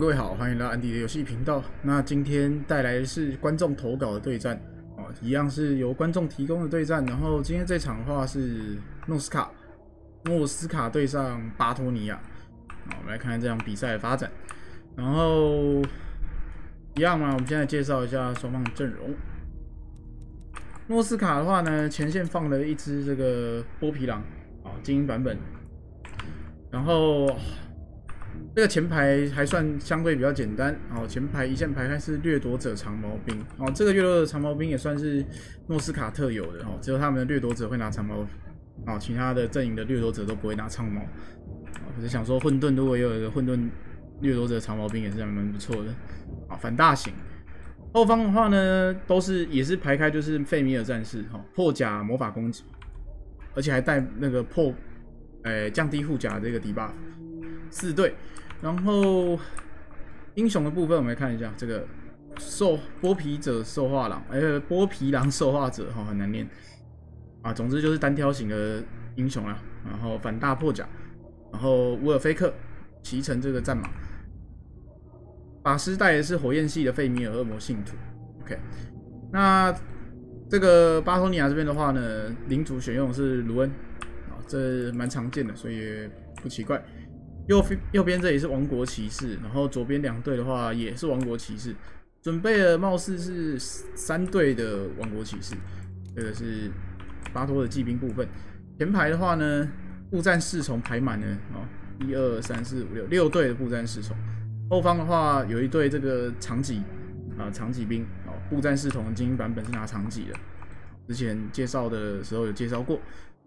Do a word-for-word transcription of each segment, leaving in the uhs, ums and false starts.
各位好，欢迎来到安迪的游戏频道。那今天带来的是观众投稿的对战哦，一样是由观众提供的对战。然后今天这场的话是诺斯卡，诺斯卡对上巴托尼亚。好，我们来看看这场比赛的发展。然后一样嘛，我们现在介绍一下双方的阵容。诺斯卡的话呢，前线放了一只这个剥皮狼，啊，精英版本。然后这个前排还算相对比较简单，哦，前排一线排开是掠夺者长矛兵，哦，这个掠夺者长矛兵也算是诺斯卡特有的，哦，只有他们的掠夺者会拿长矛，哦，其他的阵营的掠夺者都不会拿长矛。我是想说混沌如果有一个混沌掠夺者长矛兵也是蛮不错的，啊，反大型。后方的话呢，都是也是排开就是费米尔战士，哈，破甲魔法攻击，而且还带那个破，呃，降低护甲这个 debuff。四队，然后英雄的部分我们来看一下这个兽剥皮者兽化狼，呃，剥皮狼兽化者哈，很难念啊。总之就是单挑型的英雄啦，然后反大破甲，然后乌尔菲克骑乘这个战马，法师带的是火焰系的费米尔恶魔信徒。OK， 那这个巴托尼亚这边的话呢，领主选用的是卢恩啊，这蛮常见的，所以也不奇怪。右右边这里是王国骑士，然后左边两队的话也是王国骑士，准备了貌似是三队的王国骑士，这个是巴托的骑兵部分。前排的话呢，步战侍从排满了哦，一二三四五六六队的步战侍从。后方的话有一队这个长戟啊长戟兵哦，步战侍从的精英版本是拿长戟的，之前介绍的时候有介绍过。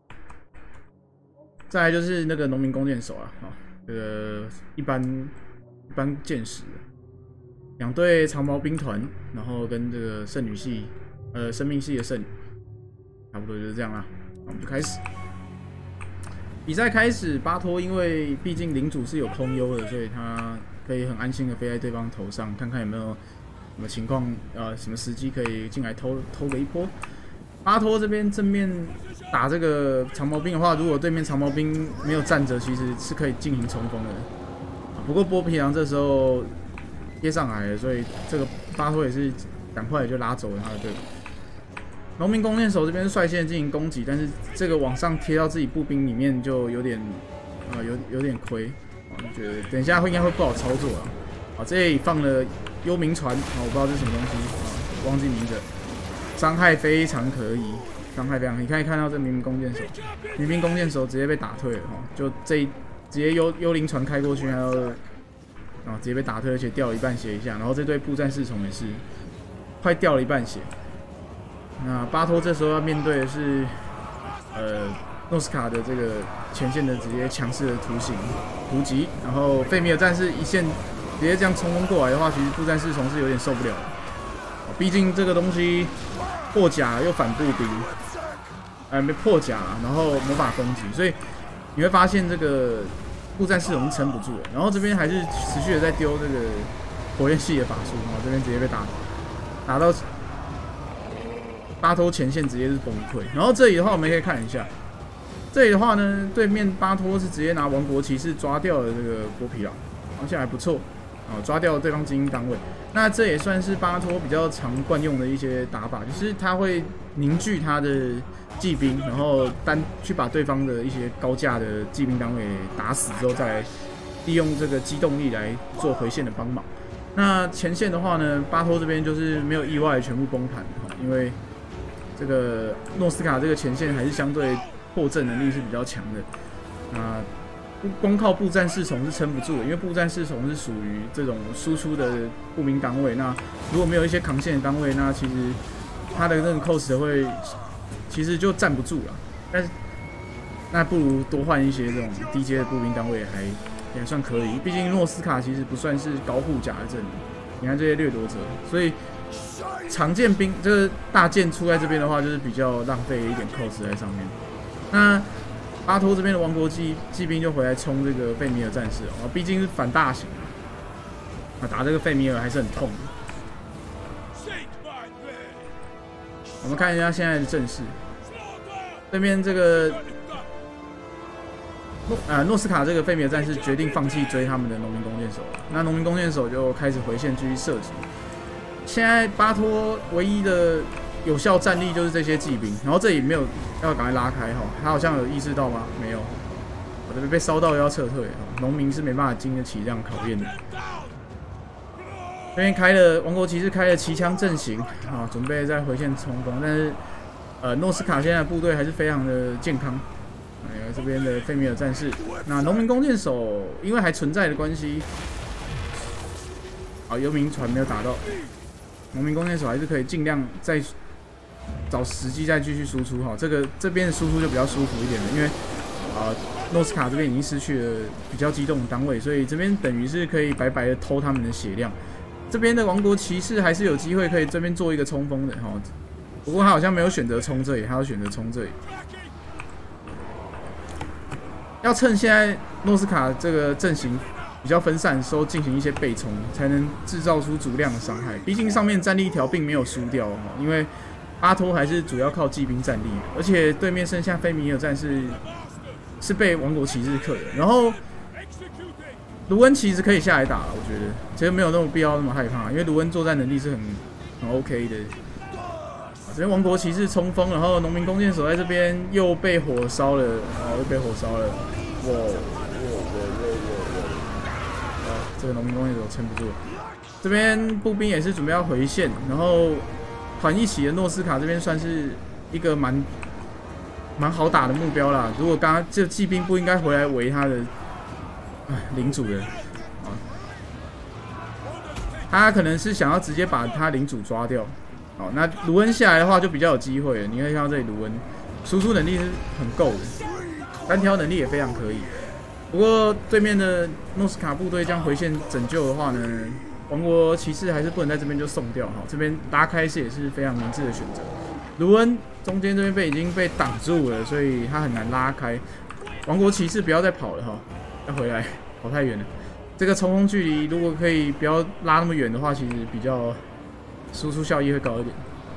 再来就是那个农民弓箭手啊，哦这个一般一般剑士，两队长矛兵团，然后跟这个圣女系，呃，生命系的圣女，差不多就是这样啦。那我们就开始比赛开始。巴托因为毕竟领主是有空优的，所以他可以很安心的飞在对方头上，看看有没有什么情况，呃，什么时机可以进来偷偷个一波。巴托这边正面打这个长矛兵的话，如果对面长矛兵没有站着，其实是可以进行冲锋的。不过剥皮狼这时候贴上来了，所以这个巴托也是赶快就拉走了他的队伍。农民弓箭手这边率先进行攻击，但是这个往上贴到自己步兵里面就有点呃有有点亏，我觉得等一下会应该会不好操作啊。啊，这里放了幽冥船，啊，我不知道这是什么东西，啊，忘记名字。伤害非常可以，伤害非常可以，你可以看到这民兵弓箭手，民兵弓箭手直接被打退了哈，就这直接幽幽灵船开过去，还有啊直接被打退，而且掉了一半血以下，然后这队步战侍从也是快掉了一半血。那巴托这时候要面对的是呃诺斯卡的这个前线的直接强势的图形突击，然后费米尔战士一线直接这样冲锋过来的话，其实步战侍从是有点受不了的。毕竟这个东西破甲又反步兵，呃，没破甲，然后魔法攻击，所以你会发现这个步战侍从撑不住了。然后这边还是持续的在丢这个火焰系的法术，然后这边直接被打打到巴托前线直接是崩溃。然后这里的话，我们可以看一下，这里的话呢，对面巴托是直接拿王国骑士抓掉了这个剥皮狼，而且还不错，啊，抓掉了对方精英单位。那这也算是巴托比较常惯用的一些打法，就是他会凝聚他的骑兵，然后单去把对方的一些高价的骑兵单位打死之后，再利用这个机动力来做回线的帮忙。那前线的话呢，巴托这边就是没有意外全部崩盘，因为这个诺斯卡这个前线还是相对破阵能力是比较强的。那光靠步战侍从是撑不住的，因为步战侍从是属于这种输出的步兵单位。那如果没有一些扛线的单位，那其实他的那个 cost 会其实就站不住了。但是那不如多换一些这种低阶的步兵单位还也还算可以。毕竟诺斯卡其实不算是高护甲的阵营，你看这些掠夺者，所以长剑兵这个大剑出在这边的话，就是比较浪费一点 cost 在上面。那巴托这边的王国骑骑兵就回来冲这个费米尔战士啊，毕竟是反大型啊，打这个费米尔还是很痛的。我们看一下现在的阵势，这边这个诺呃诺斯卡这个费米尔战士决定放弃追他们的农民弓箭手，那农民弓箭手就开始回线继续射击。现在巴托唯一的有效战力就是这些骑兵，然后这里没有要赶快拉开哈，他好像有意识到吗？没有，我这边被烧到又要撤退，农民是没办法经得起这样考验的。这边开了王国骑士开了骑枪阵型啊，准备在回线冲锋，但是呃诺斯卡现在的部队还是非常的健康。哎，这边的费米尔战士，那农民弓箭手因为还存在的关系，啊游民船没有打到，农民弓箭手还是可以尽量再找时机再继续输出哈。这个这边的输出就比较舒服一点了，因为啊诺斯卡这边已经失去了比较机动的单位，所以这边等于是可以白白的偷他们的血量。这边的王国骑士还是有机会可以这边做一个冲锋的哈，不过他好像没有选择冲这里，他要选择冲这里。要趁现在诺斯卡这个阵型比较分散的时候进行一些背冲，才能制造出足量的伤害。毕竟上面战力一条并没有输掉哈，因为阿托还是主要靠骑兵战力，而且对面剩下菲米尔战士是被王国骑士克的，然后。卢恩其实可以下来打了，我觉得其实没有那么必要那么害怕，因为卢恩作战能力是很很 OK 的。这边王国骑士冲锋，然后农民弓箭手在这边又被火烧了，哦，又被火烧了，哇哇哇哇哇！啊，这个农民弓箭手撑不住。这边步兵也是准备要回线，然后团一起的诺斯卡这边算是一个蛮蛮好打的目标啦。如果刚刚这骑兵不应该回来围他的。领主的，啊，他可能是想要直接把他领主抓掉，好，那卢恩下来的话就比较有机会了。你可以看到这里卢恩输出能力是很够的，单挑能力也非常可以。不过对面的诺斯卡部队这样回线拯救的话呢，王国骑士还是不能在这边就送掉，哈，这边拉开是也是非常明智的选择。卢恩中间这边被已经被挡住了，所以他很难拉开。王国骑士不要再跑了哈。要回来，跑太远了。这个冲锋距离如果可以不要拉那么远的话，其实比较输出效益会高一点。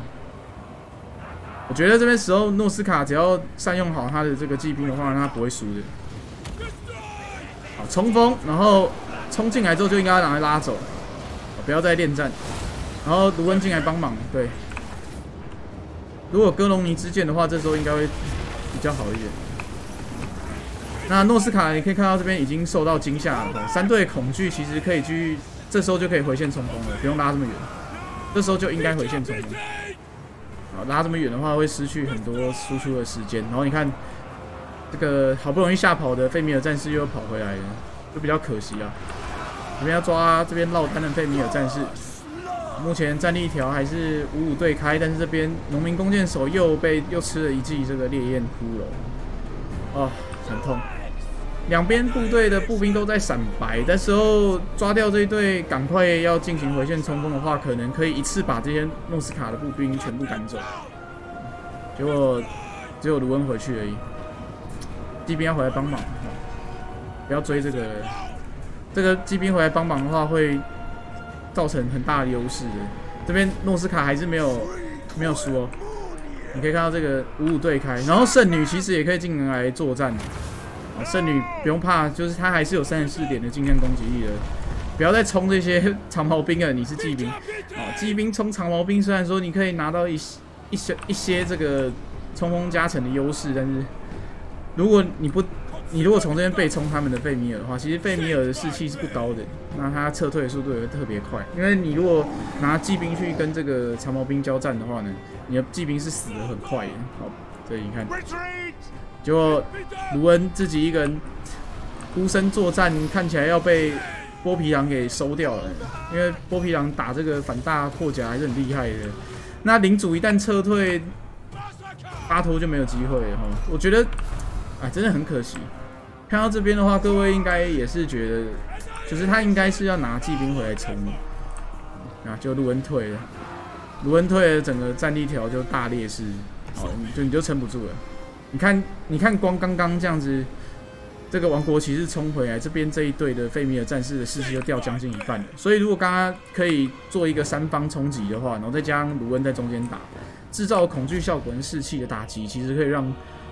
我觉得这边时候诺斯卡只要善用好他的这个骑兵的话，他不会输的。好，冲锋，然后冲进来之后就应该要拿来拉走，不要再恋战。然后卢恩进来帮忙，对。如果哥隆尼之剑的话，这时候应该会比较好一点。那诺斯卡你可以看到这边已经受到惊吓了，三队恐惧其实可以去，这时候就可以回线冲锋了，不用拉这么远，这时候就应该回线冲锋。好，拉这么远的话会失去很多输出的时间，然后你看这个好不容易吓跑的费米尔战士又跑回来了，就比较可惜啊。这边要抓这边落单的费米尔战士，目前战力一条还是五五对开，但是这边农民弓箭手又被又吃了一记这个烈焰骷髅，哦，很痛。两边部队的步兵都在闪白，但时候抓掉这一队，赶快要进行回线冲锋的话，可能可以一次把这些诺斯卡的步兵全部赶走。结果只有卢恩回去而已，骑兵要回来帮忙，不要追这个。这个骑兵回来帮忙的话，会造成很大的优势的。这边诺斯卡还是没有没有输哦。你可以看到这个五五对开，然后圣女其实也可以进来作战。圣女不用怕，就是她还是有三十四点的近战攻击力的。不要再冲这些长矛兵了，你是骑兵。哦，骑兵冲长矛兵，虽然说你可以拿到一一些一些这个冲锋加成的优势，但是如果你不，你如果从这边被冲他们的费米尔的话，其实费米尔的士气是不高的，那他撤退的速度也会特别快。因为你如果拿骑兵去跟这个长矛兵交战的话呢，你的骑兵是死得很快的。好，这里你看。结果卢恩自己一个人孤身作战，看起来要被剥皮狼给收掉了。因为剥皮狼打这个反大破甲还是很厉害的。那领主一旦撤退，巴托就没有机会了哈。我觉得，哎，真的很可惜。看到这边的话，各位应该也是觉得，就是他应该是要拿骑兵回来冲的。啊，就卢恩退了，卢恩退了，整个战力条就大劣势，好，你就你就撑不住了。你看，你看，光刚刚这样子，这个王国骑士冲回来，这边这一队的费米尔战士的士气就掉将近一半了。所以，如果刚刚可以做一个三方冲击的话，然后再加上卢恩在中间打，制造恐惧效果跟士气的打击，其实可以让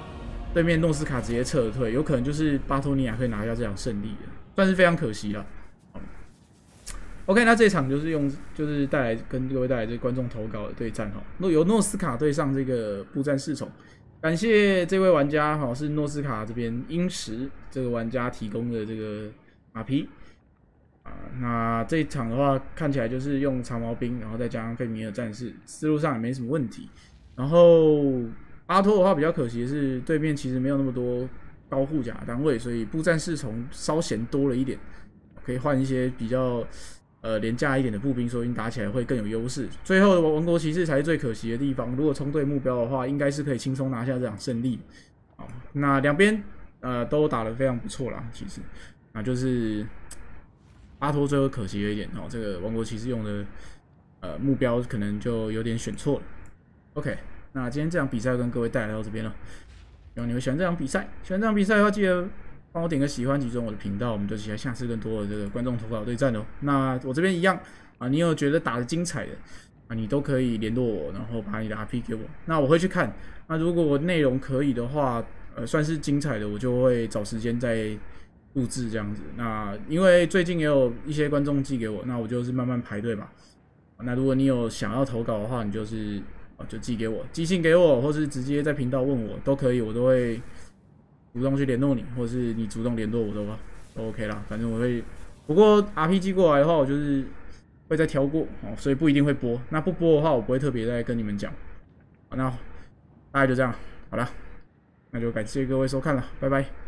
对面诺斯卡直接撤退，有可能就是巴托尼亚可以拿下这场胜利的，算是非常可惜了。OK， 那这一场就是用就是带来跟各位带来这个观众投稿的对战哈，由诺斯卡对上这个步战侍从，感谢这位玩家哈，是诺斯卡这边英石这个玩家提供的这个马匹啊。那这一场的话，看起来就是用长矛兵，然后再加上费米尔战士，思路上也没什么问题。然后阿托的话比较可惜的是，对面其实没有那么多高护甲单位，所以步战侍从稍嫌多了一点，可以换一些比较。呃，廉价一点的步兵，所以你打起来会更有优势。最后的王国骑士才是最可惜的地方。如果冲对目标的话，应该是可以轻松拿下这场胜利。好，那两边呃都打得非常不错啦，其实啊就是阿托最后可惜了一点哦，这个王国骑士用的呃目标可能就有点选错了。OK， 那今天这场比赛跟各位带来到这边了，希望你会喜欢这场比赛。喜欢这场比赛的话，记得。帮我点个喜欢，集中我的频道，我们就期待下次更多的这个观众投稿对战哦。那我这边一样啊，你有觉得打得精彩的啊，你都可以联络我，然后把你的 R P 给我，那我会去看。那如果我内容可以的话，呃，算是精彩的，我就会找时间再录制这样子。那因为最近也有一些观众寄给我，那我就是慢慢排队嘛。那如果你有想要投稿的话，你就是啊就寄给我，寄信给我，或是直接在频道问我都可以，我都会。主动去联络你，或者是你主动联络我都都 OK 啦，反正我会。不过 R P G 过来的话，我就是会再挑过哦，所以不一定会播。那不播的话，我不会特别再跟你们讲。好，那大概就这样，好了，那就感谢各位收看了，拜拜。